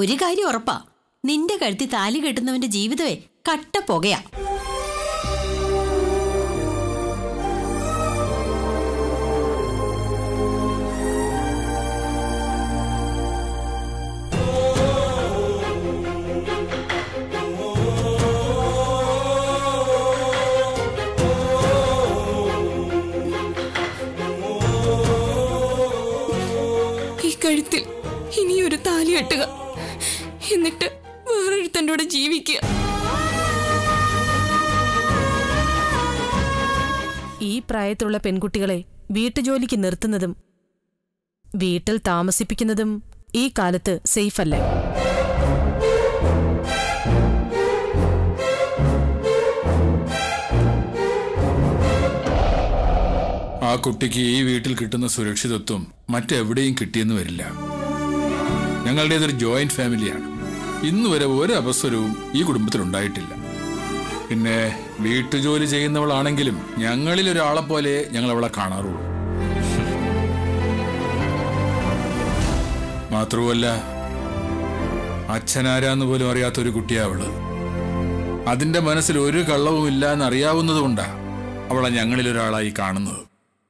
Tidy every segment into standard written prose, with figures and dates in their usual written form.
ഒരു കാര്യം ഉറപ്പാ, നിന്റെ കഴുത്തി താലി കെട്ടുന്നവന്റെ ജീവിതമേ കട്ട പുകയാ. കഴുത്തിൽ ഇനിയൊരു താലി കെട്ടുക, എന്നിട്ട് വേറൊരുത്തൻ്റെ കൂടെ ജീവിക്കുക. ഈ പ്രായത്തിലുള്ള പെൺകുട്ടികളെ വീട്ടുജോലിക്ക് നിർത്തുന്നതും വീട്ടിൽ താമസിപ്പിക്കുന്നതും ഈ കാലത്ത് സേഫ് അല്ല. ആ കുട്ടിക്ക് ഈ വീട്ടിൽ കിട്ടുന്ന സുരക്ഷിതത്വം മറ്റെവിടെയും കിട്ടിയെന്ന് വരില്ല. ഞങ്ങളുടേതൊരു ജോയിന്റ് ഫാമിലിയാണ്. ഇന്നുവരെ ഒരു അപസ്വരവും ഈ കുടുംബത്തിലുണ്ടായിട്ടില്ല. പിന്നെ വീട്ടുജോലി ചെയ്യുന്നവളാണെങ്കിലും ഞങ്ങളിൽ ഒരാളെ പോലെ ഞങ്ങൾ അവളെ കാണാറുള്ളൂ. മാത്രവുമല്ല, അച്ഛനാരാന്ന് പോലും അറിയാത്തൊരു കുട്ടിയാ അവള്. അതിന്റെ മനസ്സിൽ ഒരു കള്ളവും ഇല്ല എന്നറിയാവുന്നതുകൊണ്ടാ അവളെ ഞങ്ങളിൽ ഒരാളായി കാണുന്നത്.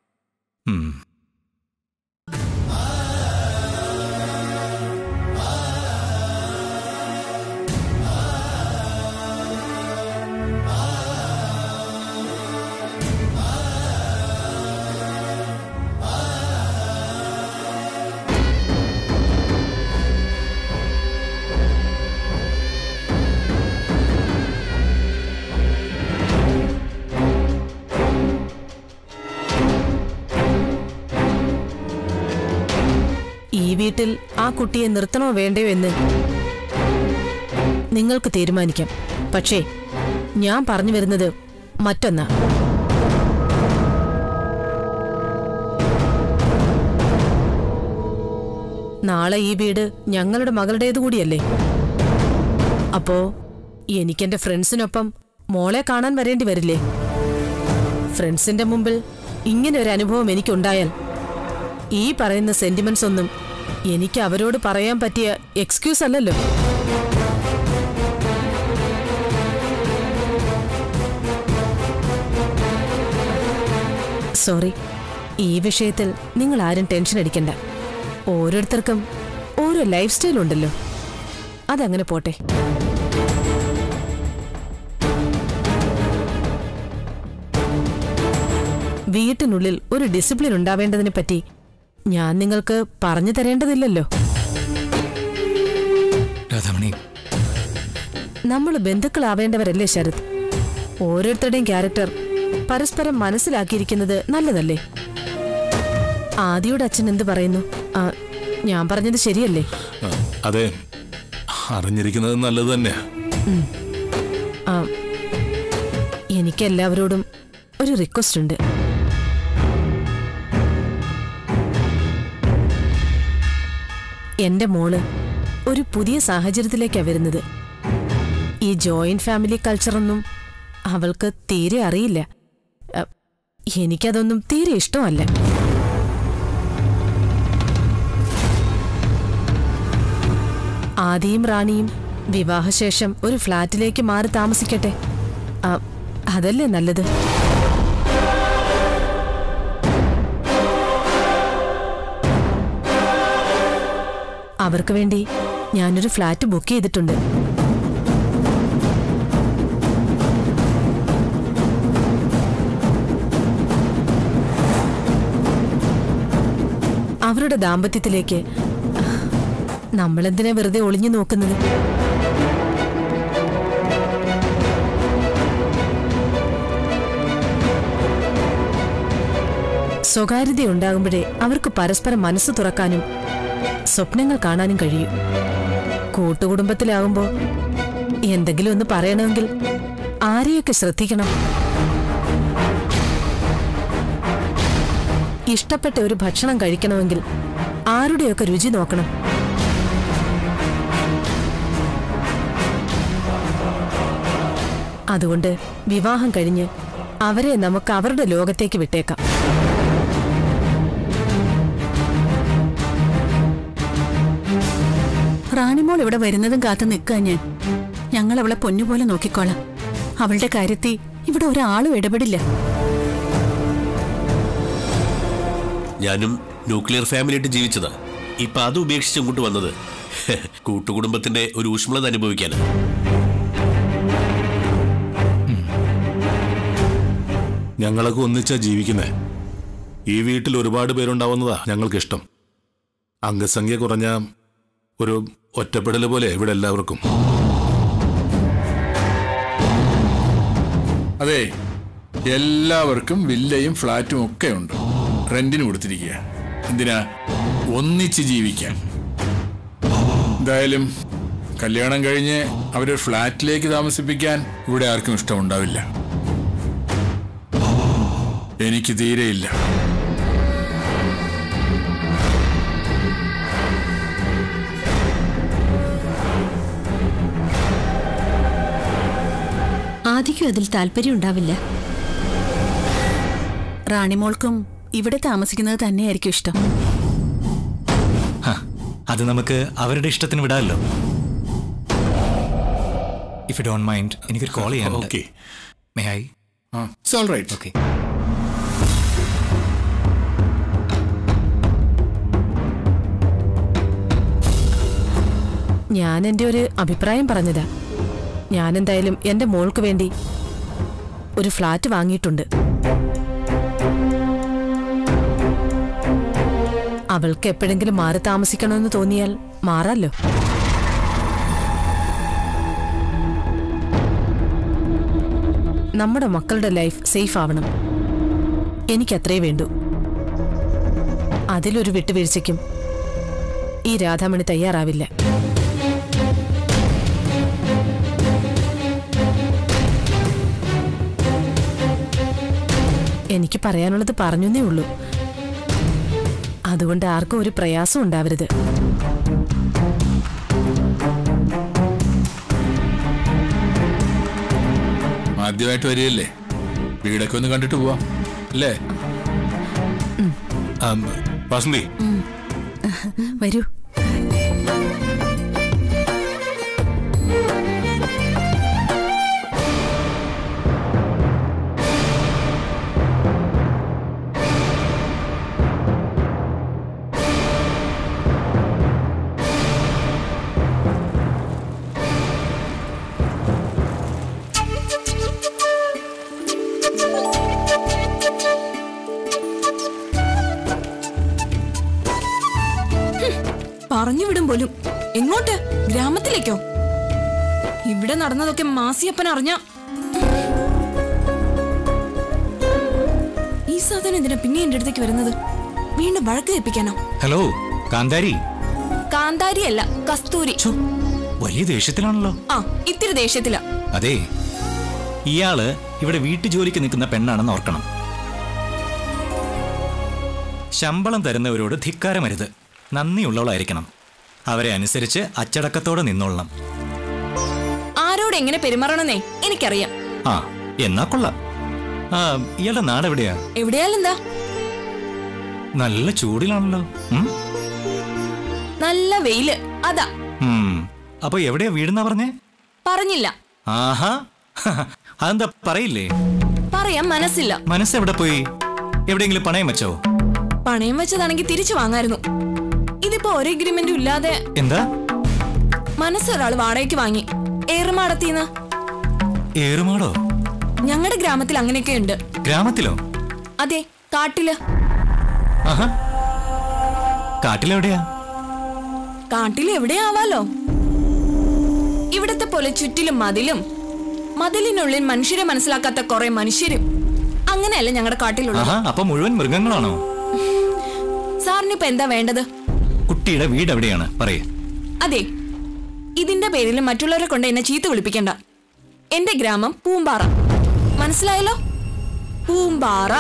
ഈ വീട്ടിൽ ആ കുട്ടിയെ നിർത്തണോ വേണ്ടയോ എന്ന് നിങ്ങൾക്ക് തീരുമാനിക്കാം. പക്ഷേ ഞാൻ പറഞ്ഞു വരുന്നത് മറ്റൊന്നാ. നാളെ ഈ വീട് ഞങ്ങളുടെ മകളുടേതു കൂടിയല്ലേ. അപ്പോ എനിക്കെന്റെ ഫ്രണ്ട്സിനൊപ്പം മോളെ കാണാൻ വരേണ്ടി വരില്ലേ? ഫ്രണ്ട്സിന്റെ മുമ്പിൽ ഇങ്ങനെ ഒരു അനുഭവം എനിക്കുണ്ടായാൽ ഈ പറയുന്ന സെന്റിമെന്റ്സ് ഒന്നും എനിക്ക് അവരോട് പറയാൻ പറ്റിയ എക്സ്ക്യൂസ് അല്ലല്ലോ. സോറി, ഈ വിഷയത്തിൽ നിങ്ങൾ ആരും ടെൻഷൻ അടിക്കണ്ട. ഓരോരുത്തർക്കും ഓരോ ലൈഫ് സ്റ്റൈൽ ഉണ്ടല്ലോ, അതങ്ങനെ പോട്ടെ. വീട്ടിനുള്ളിൽ ഒരു ഡിസിപ്ലിൻ ഉണ്ടാവേണ്ടതിനെ പറ്റി ഞാൻ നിങ്ങൾക്ക് പറഞ്ഞു തരേണ്ടതില്ലല്ലോ. നമ്മൾ ബന്ധുക്കളാവേണ്ടവരല്ലേ ശരത്? ഓരോരുത്തരുടെയും ക്യാരക്ടർ പരസ്പരം മനസ്സിലാക്കിയിരിക്കുന്നത് നല്ലതല്ലേ? ആദിയുടെ അച്ഛൻ എന്ത് പറയുന്നു? ഞാൻ പറഞ്ഞത് ശരിയല്ലേ? അതെ, അറിഞ്ഞിരിക്കുന്നത് നല്ലത് തന്നെയാ. എനിക്ക് എല്ലാവരോടും ഒരു റിക്വസ്റ്റ് ഉണ്ട്. എന്റെ മോള് ഒരു പുതിയ സാഹചര്യത്തിലേക്കാണ് വരുന്നത്. ഈ ജോയിന്റ് ഫാമിലി കൾച്ചറൊന്നും അവൾക്ക് തീരെ അറിയില്ല. എനിക്കതൊന്നും തീരെ ഇഷ്ടമല്ല. ആദിയും റാണിയും വിവാഹശേഷം ഒരു ഫ്ലാറ്റിലേക്ക് മാറി താമസിക്കട്ടെ. അതല്ലേ നല്ലത്? അവർക്ക് വേണ്ടി ഞാനൊരു ഫ്ലാറ്റ് ബുക്ക് ചെയ്തിട്ടുണ്ട്. അവരുടെ ദാമ്പത്യത്തിലേക്ക് നമ്മളെന്തിനാ വെറുതെ ഒളിഞ്ഞു നോക്കുന്നത്? സ്വകാര്യതയുണ്ടാകുമ്പോഴേ അവർക്ക് പരസ്പരം മനസ്സ് തുറക്കാനും സ്വപ്നങ്ങൾ കാണാനും കഴിയും. കൂട്ടുകുടുംബത്തിലാകുമ്പോ എന്തെങ്കിലും ഒന്ന് പറയണമെങ്കിൽ ആരെയൊക്കെ ശ്രദ്ധിക്കണം? ഇഷ്ടപ്പെട്ട ഒരു ഭക്ഷണം കഴിക്കണമെങ്കിൽ ആരുടെയൊക്കെ രുചി നോക്കണം? അതുകൊണ്ട് വിവാഹം കഴിഞ്ഞ് അവരെ നമുക്ക് അവരുടെ ലോകത്തേക്ക് വിട്ടേക്കാം. റാണിമോൾ ഇവിടെ വരുന്നതും കാത്തു നിൽക്കുക ഞാൻ. ഞങ്ങൾ അവളെ പൊന്നുപോലെ നോക്കിക്കോളാം. അവളുടെ കാര്യത്തിൽ ഇവിടെ ഒരാളും ഇടപെടില്ല. ഞാനും ന്യൂക്ലിയർ ഫാമിലിയായിട്ട് ജീവിച്ചതാ. ഇപ്പൊ അത് ഉപേക്ഷിച്ച് ഇങ്ങോട്ട് വന്നത് കൂട്ടുകുടുംബത്തിന്റെ ഒരു ഊഷ്മളത അനുഭവിക്കാനാ. ഞങ്ങളൊക്കെ ഒന്നിച്ചാ ജീവിക്കുന്നേ. ഈ വീട്ടിൽ ഒരുപാട് പേരുണ്ടാവുന്നതാ ഞങ്ങൾക്കിഷ്ടം. അംഗസംഖ്യ കുറഞ്ഞ ഒരു ഒറ്റപ്പെടൽ പോലെ ഇവിടെ എല്ലാവർക്കും. അതെ, എല്ലാവർക്കും വില്ലയും ഫ്ലാറ്റും ഒക്കെ ഉണ്ട്. റെന്റിന് കൊടുത്തിരിക്കുക. എന്തിനാ? ഒന്നിച്ച് ജീവിക്കാൻ. എന്തായാലും കല്യാണം കഴിഞ്ഞ് അവരെ ഫ്ലാറ്റിലേക്ക് താമസിപ്പിക്കാൻ ഇവിടെ ആർക്കും ഇഷ്ടമുണ്ടാവില്ല. എനിക്ക് തീരെയില്ല. ആദിക്കും അതിൽ താല്പര്യം ഉണ്ടാവില്ല. റാണിമോൾക്കും ഇവിടെ താമസിക്കുന്നത് തന്നെയായിരിക്കും ഇഷ്ടം. അത് നമുക്ക് അവരുടെ ഇഷ്ടത്തിന് വിടാമല്ലോ. ഇഫ് യു ഡോണ്ട് മൈൻഡ്, എനിക്കൊരു കോൾ ചെയ്യാൻ. Okay, may I? It's all right. Okay. ഞാൻ എൻ്റെ ഒരു അഭിപ്രായം പറഞ്ഞതാ. ഞാൻ എന്തായാലും എൻ്റെ മോൾക്ക് വേണ്ടി ഒരു ഫ്ലാറ്റ് വാങ്ങിയിട്ടുണ്ട്. അവൾക്ക് എപ്പോഴെങ്കിലും മാറി താമസിക്കണമെന്ന് തോന്നിയാൽ മാറാലോ. നമ്മുടെ മക്കളുടെ ലൈഫ് സേഫ് ആവണം. എനിക്കത്രേ വേണ്ടൂ. അതിലൊരു വിട്ടുവീഴ്ചയ്ക്കും ഈ രാധാമണി തയ്യാറാവില്ല. എനിക്ക് പറയാനുള്ളത് പറഞ്ഞേ ഉള്ളൂ. അതുകൊണ്ട് ആർക്കും ഒരു പ്രയാസം ഉണ്ടാവരുത്. ആദ്യമായിട്ട് വരികയല്ലേ, വീടൊക്കെ ഒന്ന് കണ്ടിട്ട് പോവാം അല്ലേ? വസന്തി, വരൂ. പറഞ്ഞു വിടും പോലും. എങ്ങോട്ട്? ഗ്രാമത്തിലേക്കോ? ഇവിടെ നടന്നതൊക്കെ മാസിയപ്പൻ അറിഞ്ഞ. ഈ സാധനം എന്തിനാ പിന്നെ എന്റെ അടുത്തേക്ക് വരുന്നത്? വീണ്ടും വഴക്ക് കേൾപ്പിക്കാനോ? ഹലോ, കാന്താരി. കാന്താരി അല്ല, കസ്തൂരി. വലിയ ദേഷ്യത്തിലാണല്ലോ. ആ, ഇത്തിരി ദേഷ്യത്തില. അതെ, ഇയാള് ഇവിടെ വീട്ടുജോലിക്ക് നിൽക്കുന്ന പെണ്ണാണെന്ന് ഓർക്കണം. ശമ്പളം തരുന്നവരോട് ധിക്കാരമരുത്. നന്ദിയുള്ളവളായിരിക്കണം. അവരെ അനുസരിച്ച് അച്ചടക്കത്തോടെ നിന്നോളണം. ആരോട് എങ്ങനെ പെരുമാറണമെന്നേ എനിക്കറിയാം. ആ, എന്നാ കൊള്ളാം. ഇയാളുടെ നാട് എവിടെയാ? എവിടെയാലെന്താ? നല്ല ചൂടിലാണല്ലോ. നല്ല വെയില്, അതാ. അപ്പൊ എവിടെയാ വീടെന്നാ പറഞ്ഞേ? പറഞ്ഞില്ല. ആഹാ, അതെന്താ പറയില്ലേ? പറയാൻ മനസ്സില്ല. മനസ്സെവിടെ പോയി? എവിടെയെങ്കിലും പണയം വെച്ചോ? പണയം വെച്ചതാണെങ്കിൽ തിരിച്ചു വാങ്ങായിരുന്നു. ഇതിപ്പോ ഒരു എഗ്രിമെന്റും ഇല്ലാതെ. എന്താ? മനസ്സൊരാൾ വാടകയ്ക്ക് വാങ്ങി, ഏറുമാടത്തിന്ന്. ഏറുമാടോ? ഞങ്ങളുടെ ഗ്രാമത്തിൽ അങ്ങനെയൊക്കെ ഉണ്ട്. ഗ്രാമത്തിലോ? അതെ, കാട്ടില്. ആഹാ, കാട്ടിലെവിടെയാ? കാട്ടിൽ എവിടെയാവാലോ. ഇവിടത്തെ പോലെ ചുറ്റിലും മതിലും, മതിലിനുള്ളിൽ മനുഷ്യരെ മനസ്സിലാക്കാത്ത കുറെ മനുഷ്യരും. അങ്ങനെയല്ല ഞങ്ങളുടെ കാട്ടിലുള്ളത്. അപ്പൊ മുഴുവൻ മൃഗങ്ങളാണോ? സാറിനിപ്പോ എന്താ വേണ്ടത്? കുട്ടിയുടെ വീട് എവിടെയാണ് പറയേ? അതെ, ഇതിന്റെ പേരിൽ മറ്റുള്ളവരെ കൊണ്ട് എന്നെ ചീത്ത വിളിപ്പിക്കണ്ട. എന്റെ ഗ്രാമം പൂമ്പാറ. മനസ്സിലായല്ലോ? പൂമ്പാറ.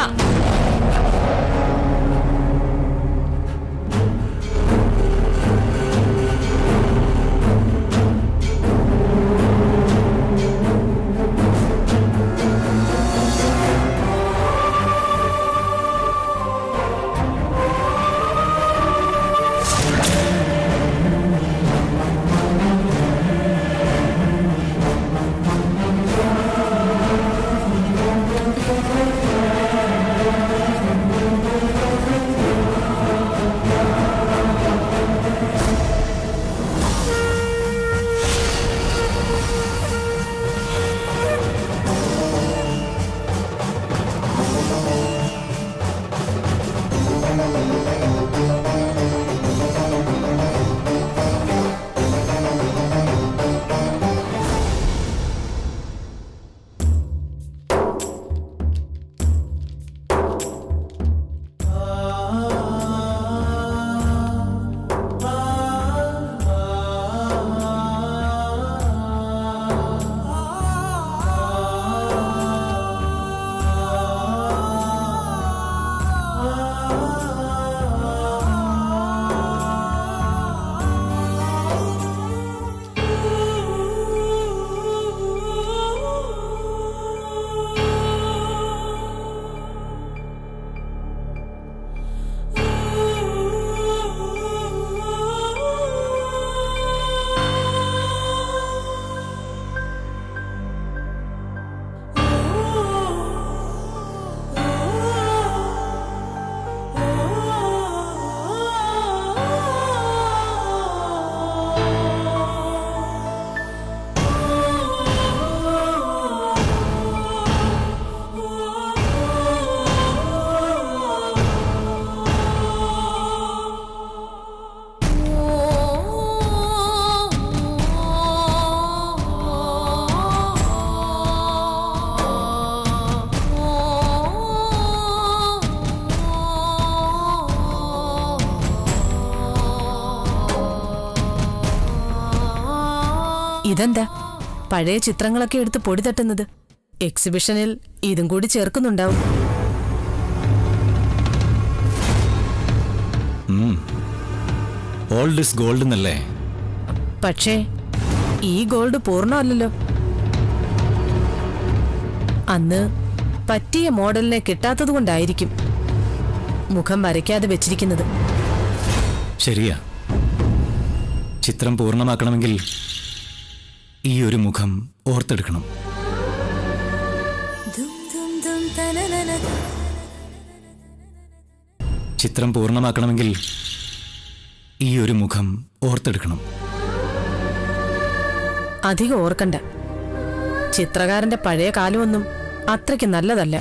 ഇതെന്താ പഴയ ചിത്രങ്ങളൊക്കെ എടുത്ത് പൊടി തട്ടുന്നത്? എക്സിബിഷനിൽ ഇതും കൂടി ചേർക്കുന്നുണ്ടാവും. ഓൾഡ് ഇസ് ഗോൾഡ് എന്നല്ലേ? പക്ഷേ ഈ ഗോൾഡ് പൂർണ്ണമല്ലല്ലോ. അന്ന് പറ്റിയ മോഡലിനെ കിട്ടാത്തതുകൊണ്ടായിരിക്കും മുഖം വരയ്ക്കാതെ വെച്ചിരിക്കുന്നത്. ശരിയാ. ചിത്രം പൂർണ്ണമാക്കണമെങ്കിൽ ഈ ഒരു മുഖം ഓർത്തെടുക്കണം. ചിത്രം പൂർണ്ണമാക്കണമെങ്കിൽ ഈ ഒരു മുഖം ഓർത്തെടുക്കണം. അധികം ഓർക്കണ്ട. ചിത്രകാരന്റെ പഴയ കാലമൊന്നും അത്രയ്ക്ക് നല്ലതല്ല.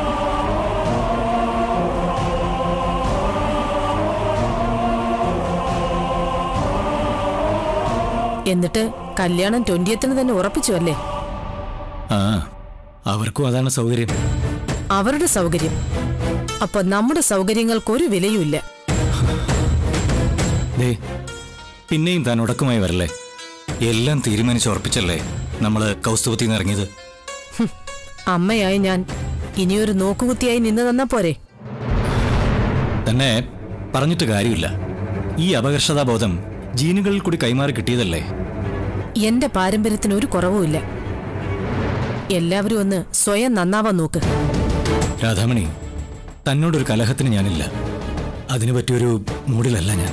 എന്നിട്ട് കല്യാണം 20th തന്നെ ഉറപ്പിച്ചു അല്ലേ? ആ, അവർക്കും അതാണ് സൗകര്യം. അവരുടെ സൗകര്യം. അപ്പൊ നമ്മുടെ സൗകര്യങ്ങൾക്കൊരു വിലയുമില്ല. പിന്നെയും താൻ ഉടക്കുമായി വരല്ലേ? എല്ലാം തീരുമാനിച്ചുറപ്പിച്ചല്ലേ നമ്മള് കൗസ്തുഭത്തിൽ നിന്ന് ഇറങ്ങിയത്. അമ്മയായി ഞാൻ ഇനിയൊരു നോക്കുകുത്തിയായി നിന്ന് തന്നാ പോരെ? തന്നെ പറഞ്ഞിട്ട് കാര്യമില്ല. ഈ അപകർഷതാബോധം ജീനുകളിൽ കൂടി കൈമാറി കിട്ടിയതല്ലേ? എന്റെ പാരമ്പര്യത്തിന് ഒരു കുറവുമില്ല. എല്ലാവരും ഒന്ന് സ്വയം നന്നാവാൻ നോക്ക്. രാധാമണി, തന്നോടൊരു കലഹത്തിന് ഞാനില്ല. അതിനു പറ്റിയൊരു മൂഡിലല്ല ഞാൻ.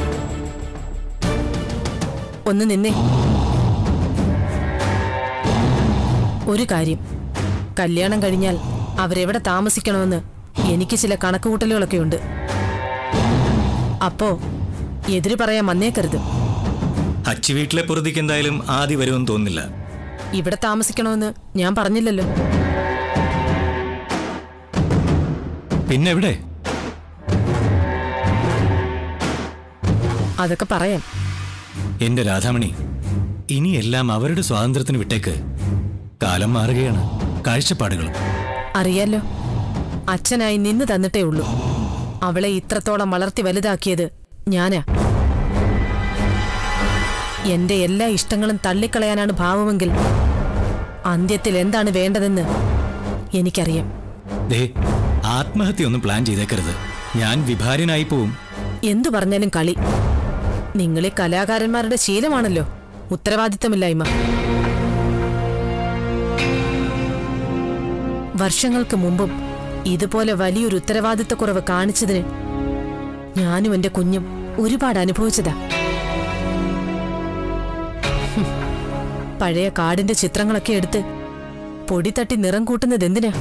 ഒന്ന് നിന്നേ. ഒരു കാര്യം, കല്യാണം കഴിഞ്ഞാൽ അവരെവിടെ താമസിക്കണമെന്ന് എനിക്ക് ചില കണക്കുകൂട്ടലുകളൊക്കെ ഉണ്ട്. അപ്പോ എതിര് പറയാൻ വന്നേക്കരുത്. അച്ചി വീട്ടിലെ പൊറുതിക്ക് എന്തായാലും ആദ്യം വരുമെന്ന് തോന്നുന്നില്ല. ഇവിടെ താമസിക്കണമെന്ന് ഞാൻ പറഞ്ഞില്ലല്ലോ. പിന്നെവിടെ? അതൊക്കെ പറയാം. എന്റെ രാധാമണി, ഇനിയെല്ലാം അവരുടെ സ്വാതന്ത്ര്യത്തിന് വിട്ടേക്ക്. കാലം മാറുകയാണ്, കാഴ്ചപ്പാടുകളും. അറിയാലോ, അച്ഛനായി നിന്ന് തന്നിട്ടേ ഉള്ളൂ. അവളെ ഇത്രത്തോളം വളർത്തി വലുതാക്കിയത് ഞാനാ. എന്റെ എല്ലാ ഇഷ്ടങ്ങളും തള്ളിക്കളയാനാണ് ഭാവമെങ്കിൽ അന്ത്യത്തിൽ എന്താണ് വേണ്ടതെന്ന് എനിക്കറിയാം. ആത്മഹത്യയൊന്നും പ്ലാൻ ചെയ്തേക്കരുത്. ഞാൻ വിഭാര്യനായി പോവും. എന്തു പറഞ്ഞാലും കളി. നിങ്ങളെ കലാകാരന്മാരുടെ ശീലമാണല്ലോ ഉത്തരവാദിത്തമില്ലായ്മ. വർഷങ്ങൾക്ക് മുമ്പും ഇതുപോലെ വലിയൊരു ഉത്തരവാദിത്തക്കുറവ് കാണിച്ചതിന് ഞാനും എന്റെ കുഞ്ഞും ഒരുപാട് അനുഭവിച്ചതാ. പഴയ കാടിന്റെ ചിത്രങ്ങളൊക്കെ എടുത്ത് പൊടി തട്ടി നിറം കൂട്ടുന്നത് എന്തിനാ?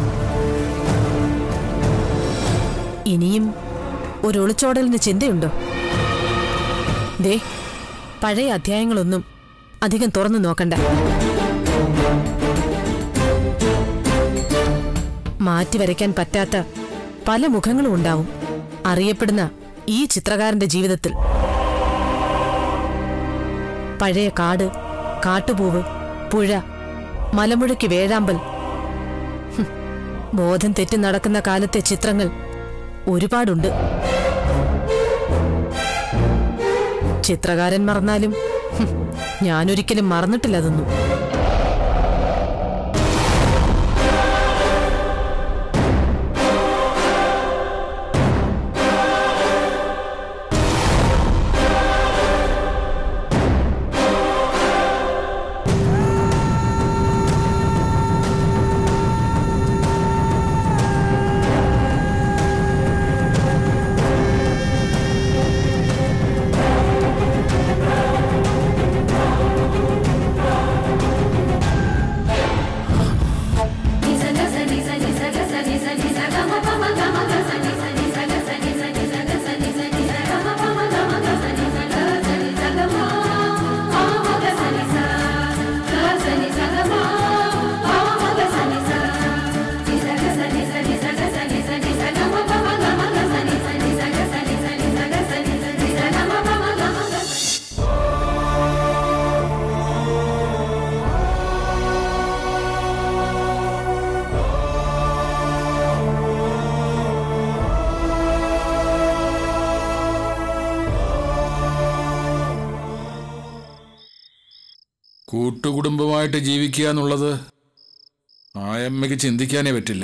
ഇനിയും ഒരു ഒളിച്ചോടലിന് ചിന്തയുണ്ടോ? ദേ, പഴയ അധ്യായങ്ങളൊന്നും അധികം തുറന്നു നോക്കണ്ട. മാറ്റിവരയ്ക്കാൻ പറ്റാത്ത പല മുഖങ്ങളും ഉണ്ടാവും അറിയപ്പെടുന്ന ഈ ചിത്രകാരന്റെ ജീവിതത്തിൽ. പഴയ കാട്, കാട്ടുപൂവ്, പുഴ, മലമുഴക്കി വേഴാമ്പൽ, ബോധം തെറ്റി നടക്കുന്ന കാലത്തെ ചിത്രങ്ങൾ ഒരുപാടുണ്ട്. ചിത്രകാരൻ മറന്നാലും ഞാനൊരിക്കലും മറന്നിട്ടില്ല അതൊന്നും. കൂട്ടുകുടുംബമായിട്ട് ജീവിക്കുക എന്നുള്ളത് ആയമ്മയ്ക്ക് ചിന്തിക്കാനേ പറ്റില്ല.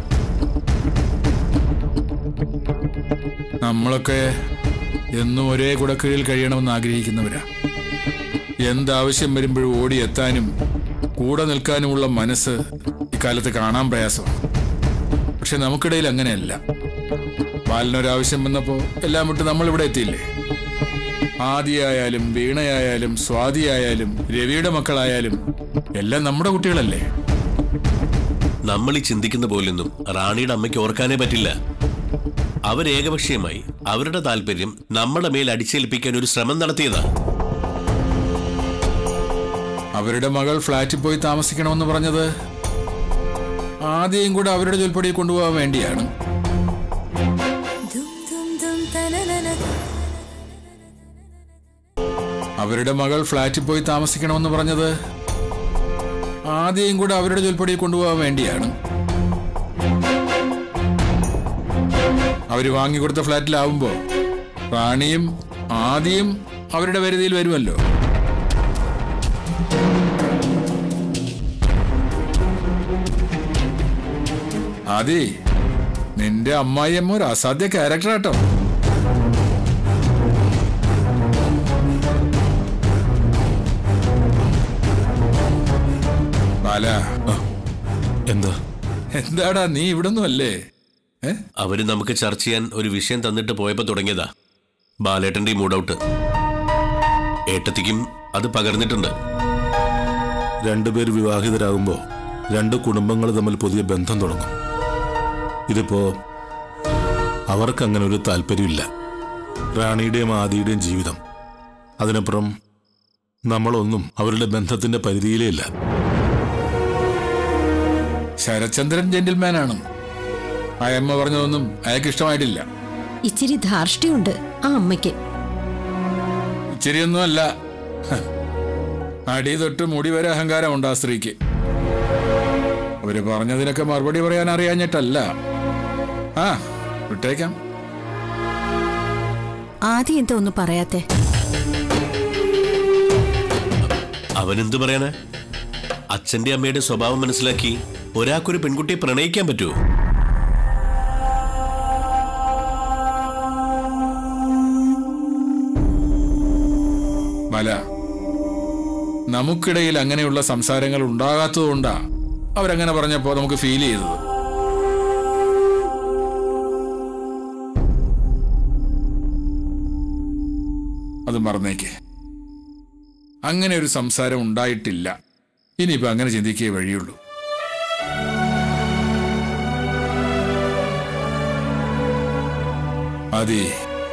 നമ്മളൊക്കെ എന്നും ഒരേ കുടക്കീഴിൽ കഴിയണമെന്ന് ആഗ്രഹിക്കുന്നവരാ. എന്താവശ്യം വരുമ്പോഴും ഓടിയെത്താനും കൂടെ നിൽക്കാനുമുള്ള മനസ്സ് ഇക്കാലത്ത് കാണാൻ പ്രയാസമാണ്. പക്ഷെ നമുക്കിടയിൽ അങ്ങനെയല്ല. ബാലനൊരാവശ്യം വന്നപ്പോൾ എല്ലാം വിട്ട് നമ്മളിവിടെ എത്തിയില്ലേ. ആദിയായാലും വീണയായാലും സ്വാതിയായാലും രവിയുടെ മക്കളായാലും എല്ലാം നമ്മുടെ കുട്ടികളല്ലേ. നമ്മൾ ഈ ചിന്തിക്കുന്ന പോലൊന്നും റാണിയുടെ അമ്മയ്ക്ക് ഓർക്കാനേ പറ്റില്ല. അവരേകപക്ഷീയമായി അവരുടെ താല്പര്യം നമ്മുടെ മേൽ അടിച്ചേൽപ്പിക്കാൻ ഒരു ശ്രമം നടത്തിയതാ. അവരുടെ മകൾ ഫ്ലാറ്റിൽ പോയി താമസിക്കണമെന്ന് പറഞ്ഞത് ആദ്യം കൂടെ അവരുടെ ജോലിപ്പടി കൊണ്ടുപോകാൻ വേണ്ടിയാണ്. അവരുടെ മകൾ ഫ്ലാറ്റിൽ പോയി താമസിക്കണമെന്ന് പറഞ്ഞത് ആദ്യം കൂടെ അവരുടെ ജോലിപ്പടി കൊണ്ടുപോകാൻ വേണ്ടിയാണ്. അവര് വാങ്ങിക്കൊടുത്ത ഫ്ലാറ്റിലാവുമ്പോ റാണിയും ആദ്യം അവരുടെ പരിധിയിൽ വരുമല്ലോ. ആദി, നിന്റെ അമ്മായിയമ്മ ഒരു അസാധ്യ ക്യാരക്ടറാട്ടോ. ബാല, എന്താടാ നീ ഇവിടൊന്നും അല്ലേ? അവര് നമുക്ക് ചർച്ച ചെയ്യാൻ ഒരു വിഷയം തന്നിട്ട് പോയപ്പോ തുടങ്ങിയതാ ബാലേട്ടന്റെ മൂഡൌട്ട്. ഏട്ടത്തിക്കും അത് പകർന്നിട്ടുണ്ട്. രണ്ടുപേർ വിവാഹിതരാകുമ്പോ രണ്ട് കുടുംബങ്ങൾ തമ്മിൽ പുതിയ ബന്ധം തുടങ്ങും. ഇതിപ്പോ അവർക്കങ്ങനെ ഒരു താല്പര്യമില്ല. റാണിയുടെയും ആദിയുടെയും ജീവിതം, അതിനപ്പുറം നമ്മളൊന്നും അവരുടെ ബന്ധത്തിന്റെ പരിധിയിലേ ഇല്ല. ശരത്ചന്ദ്രൻ ജെന്റിൽമാനാണ്. അയമ്മ പറഞ്ഞതൊന്നും അയാൾക്ക് ഇഷ്ടമായിട്ടില്ല. ഇച്ചിരി ധാർഷ്ട്യമുണ്ട് ആ അമ്മയ്ക്ക്. ഇച്ചിരിയൊന്നും അല്ല, അടി തൊട്ട് മുടി വരെ അഹങ്കാരമുണ്ട് ആ സ്ത്രീക്ക്. അവര് പറഞ്ഞതിനൊക്കെ മറുപടി പറയാൻ അറിയാഞ്ഞിട്ടല്ല. ആ, വിട്ടേക്കാം. ആദ്യം എന്താ ഒന്നും പറയാത്തെ? അവനെന്തു പറയാനാ? അച്ഛന്റെ അമ്മയുടെ സ്വഭാവം മനസ്സിലാക്കി ഒരാൾക്കൊരു പെൺകുട്ടിയെ പ്രണയിക്കാൻ പറ്റുമോ? മല, നമുക്കിടയിൽ അങ്ങനെയുള്ള സംസാരങ്ങൾ ഉണ്ടാകാത്തതുകൊണ്ടാ അവരങ്ങനെ പറഞ്ഞപ്പോ നമുക്ക് ഫീൽ ചെയ്തത്. അത് മറന്നേക്ക്. അങ്ങനെ ഒരു സംസാരം ഉണ്ടായിട്ടില്ല. ഇനിയിപ്പോ അങ്ങനെ ചിന്തിക്കേ വഴിയുള്ളൂ. അതെ,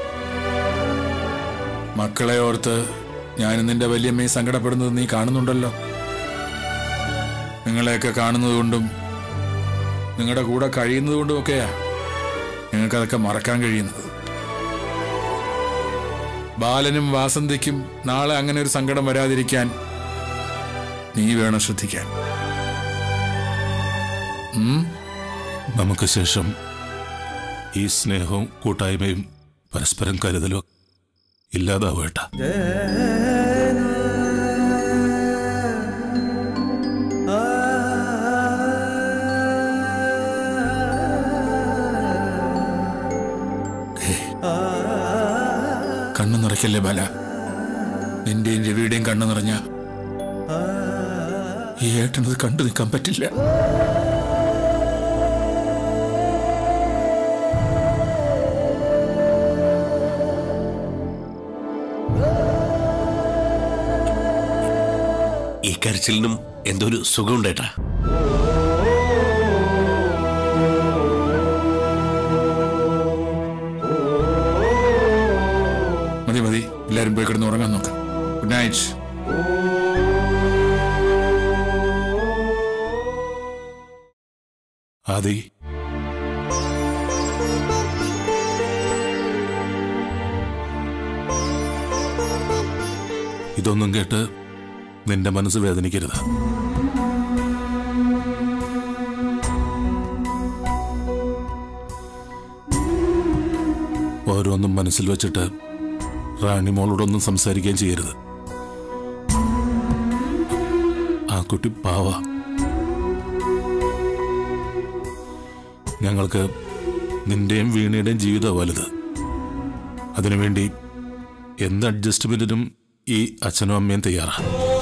മക്കളെ ഓർത്ത് ഞാനും നിന്റെ വല്യമ്മയെ സങ്കടപ്പെടുന്നത് നീ കാണുന്നുണ്ടല്ലോ. നിങ്ങളെയൊക്കെ കാണുന്നതുകൊണ്ടും നിങ്ങളുടെ കൂടെ കഴിയുന്നതുകൊണ്ടും ഒക്കെയാ നിങ്ങൾക്കതൊക്കെ മറക്കാൻ കഴിയുന്നത്. ബാലനും വാസന്തിക്കും നാളെ അങ്ങനെ ഒരു സങ്കടം വരാതിരിക്കാൻ നീ വേണം ശ്രദ്ധിക്കാൻ. നമുക്ക് ശേഷം ഈ സ്നേഹവും കൂട്ടായ്മയും പരസ്പരം കരുതലും ഇല്ലാതാവേട്ട. കണ്ണു നിറയ്ക്കല്ലേ ബാല. നിന്റെയും രവിയുടെയും കണ്ണു നിറഞ്ഞ ഈ ഏട്ടനത് കണ്ടു നിൽക്കാൻ പറ്റില്ല. ഈ കരച്ചിലിനും എന്തോ ഒരു സുഖമുണ്ടേട്ടാ. മതി മതി, എല്ലാരും പോയി കിടന്ന് ഉറങ്ങാൻ നോക്കാം. Good night. ആദി, ഇതൊന്നും കേട്ട് നിന്റെ മനസ്സ് വേദനിക്കരുത്. ഓരോന്നും മനസ്സിൽ വെച്ചിട്ട് റാണി മോളോടൊന്നും സംസാരിക്കുകയും ചെയ്യരുത്. ആ കുട്ടി പാവ. ഞങ്ങൾക്ക് നിന്റെയും വീണയുടെയും ജീവിതം വലുത്. അതിനുവേണ്ടി എന്ത് അഡ്ജസ്റ്റ്മെന്റിനും ഈ അച്ഛനും അമ്മയും തയ്യാറാണ്.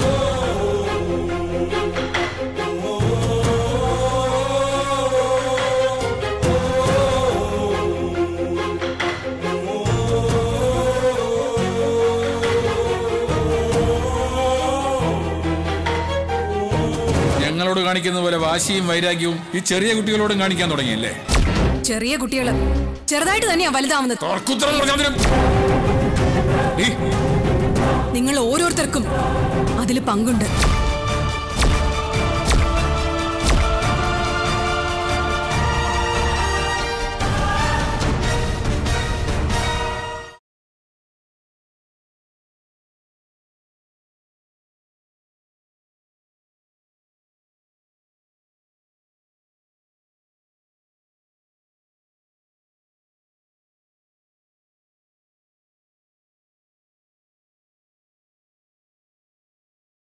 ഞങ്ങളോട് കാണിക്കുന്ന പോലെ വാശിയും വൈരാഗ്യവും ഈ ചെറിയ കുട്ടികളോടും കാണിക്കാൻ തുടങ്ങിയല്ലേ? ചെറിയ കുട്ടികള് ചെറുതായിട്ട് തന്നെയാ വലുതാവുന്നത്. നിങ്ങൾ ഓരോരുത്തർക്കും അതിൽ പങ്കുണ്ട്.